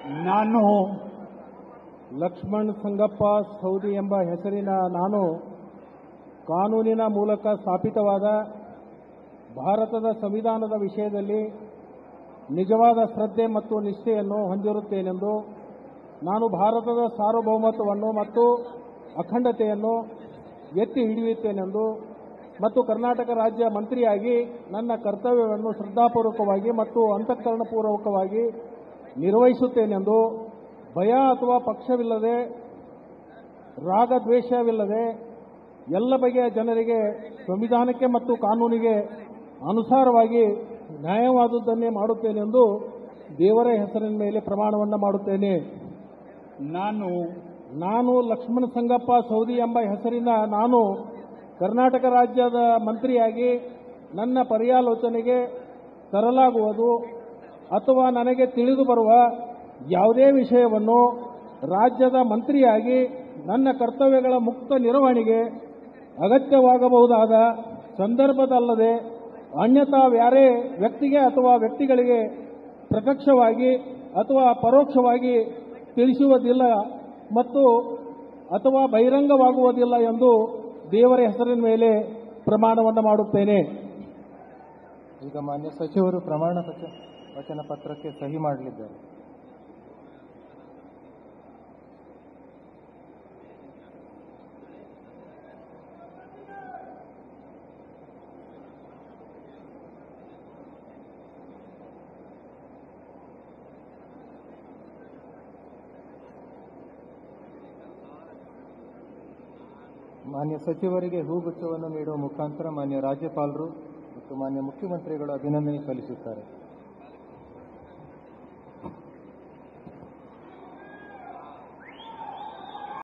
ನಾನು ಲಕ್ಷ್ಮಣ್ ಸಂಗಪ್ಪ ಸೌದಿ ಎಂಬ ಹೆಸರಿನ ನಾನು ಕಾನೂನಿನ ಮೂಲಕ ಸ್ಥಾಪಿತವಾದ ಭಾರತದ ಸಂವಿಧಾನದ ವಿಷಯದಲ್ಲಿ ನಿಜವಾದ ಶ್ರದ್ಧೆ ಮತ್ತು ನಿಷ್ಠೆಯನ್ನು ಹೊಂದಿರುತ್ತೇನೆಂದು, ನಾನು ಭಾರತದ ಸಾರ್ವಭೌಮತ್ವವನ್ನು ಮತ್ತು ಅಖಂಡತೆಯನ್ನು ಎತ್ತಿ ಹಿಡಿಯುತ್ತೇನೆಂದು ಮತ್ತು ಕರ್ನಾಟಕ ರಾಜ್ಯ ಮಂತ್ರಿಯಾಗಿ ನನ್ನ ಕರ್ತವ್ಯವನ್ನು ಶ್ರದ್ಧಾಪೂರ್ವಕವಾಗಿ ಮತ್ತು ಅಂತಃಕರಣಪೂರ್ವಕವಾಗಿ ನಿರ್ವಹಿಸುತ್ತೇನೆಂದು ಭಯ ಅಥವಾ ಪಕ್ಷವಿಲ್ಲದೆ ರಾಗದ್ವೇಷವಿಲ್ಲದೆ ಎಲ್ಲ ಬಗೆಯ ಜನರಿಗೆ ಸಂವಿಧಾನಕ್ಕೆ ಮತ್ತು ಕಾನೂನಿಗೆ ಅನುಸಾರವಾಗಿ ನ್ಯಾಯವಾದುದನ್ನೇ ಮಾಡುತ್ತೇನೆಂದು ದೇವರ ಹೆಸರಿನ ಮೇಲೆ ಪ್ರಮಾಣವನ್ನು ಮಾಡುತ್ತೇನೆ. ನಾನು ಲಕ್ಷ್ಮಣ ಸಂಗಪ್ಪ ಸೌದಿ ಎಂಬ ಹೆಸರಿನ ನಾನು ಕರ್ನಾಟಕ ರಾಜ್ಯದ ಮಂತ್ರಿಯಾಗಿ ನನ್ನ ಪರ್ಯಾಲೋಚನೆಗೆ ತರಲಾಗುವುದು ಅಥವಾ ನನಗೆ ತಿಳಿದು ಬರುವ ಯಾವುದೇ ವಿಷಯವನ್ನು ರಾಜ್ಯದ ಮಂತ್ರಿಯಾಗಿ ನನ್ನ ಕರ್ತವ್ಯಗಳ ಮುಕ್ತ ನಿರ್ವಹಣೆಗೆ ಅಗತ್ಯವಾಗಬಹುದಾದ ಸಂದರ್ಭದಲ್ಲದೆ ಅನ್ಯಥಾ ಯಾರೇ ವ್ಯಕ್ತಿಗೆ ಅಥವಾ ವ್ಯಕ್ತಿಗಳಿಗೆ ಪ್ರತ್ಯಕ್ಷವಾಗಿ ಅಥವಾ ಪರೋಕ್ಷವಾಗಿ ತಿಳಿಸುವುದಿಲ್ಲ ಮತ್ತು ಅಥವಾ ಬಹಿರಂಗವಾಗುವುದಿಲ್ಲ ಎಂದು ದೇವರ ಹೆಸರಿನ ಮೇಲೆ ಪ್ರಮಾಣವನ್ನು ಮಾಡುತ್ತೇನೆ. ಈಗ ಮಾನ್ಯ ಸಚಿವರು ಪ್ರಮಾಣ ವಚನ ಪತ್ರಕ್ಕೆ ಸಹಿ ಮಾಡಲಿದ್ದಾರೆ. ಮಾನ್ಯ ಸಚಿವರಿಗೆ ಹೂಗುಚ್ಛವನ್ನು ನೀಡುವ ಮುಖಾಂತರ ಮಾನ್ಯ ರಾಜ್ಯಪಾಲರು ಮತ್ತು ಮಾನ್ಯ ಮುಖ್ಯಮಂತ್ರಿಗಳು ಅಭಿನಂದನೆ ಸಲ್ಲಿಸುತ್ತಾರೆ.